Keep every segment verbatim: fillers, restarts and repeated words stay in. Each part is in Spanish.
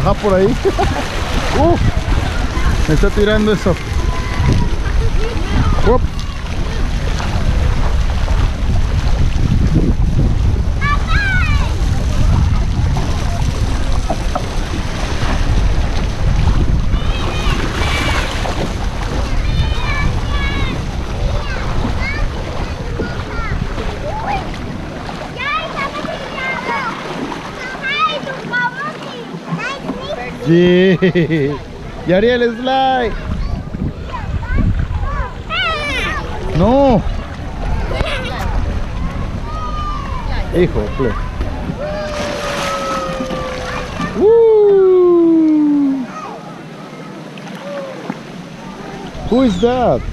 baja por ahí. uh, me está tirando eso. Up. Sí. Y Ariel, slide. No. Hijo, play. Woo. Who is that?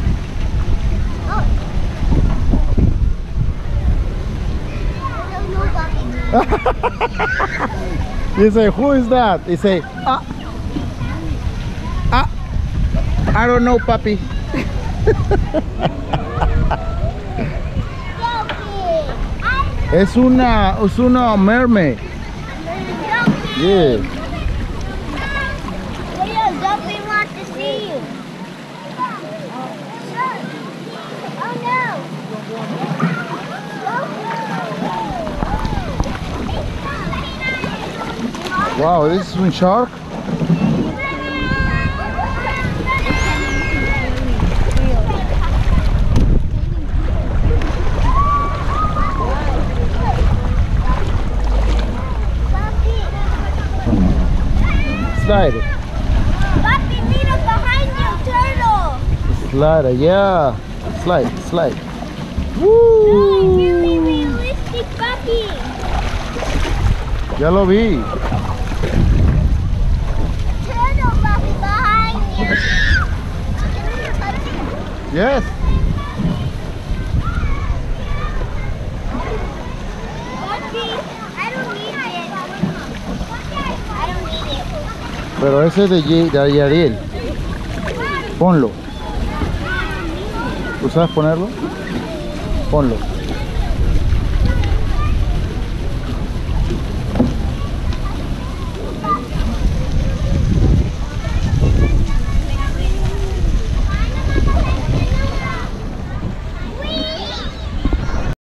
You say, who is that? You say, ah, ah, I don't know, papi. Es una, es una mermaid. Yeah. Duffy wants to see you. Oh no. Wow, this is a shark. Slide. Papi, mira behind you, turtle. Slide, yeah. Slide, slide. No, Woo. really realistic, papi. Ya lo vi. Turtle, papi, behind you. Yes. Papi, I don't need it. I don't need it. Pero ese es de, Ye- de Ariel. Ponlo. ¿Tú sabes ponerlo? Ponlo.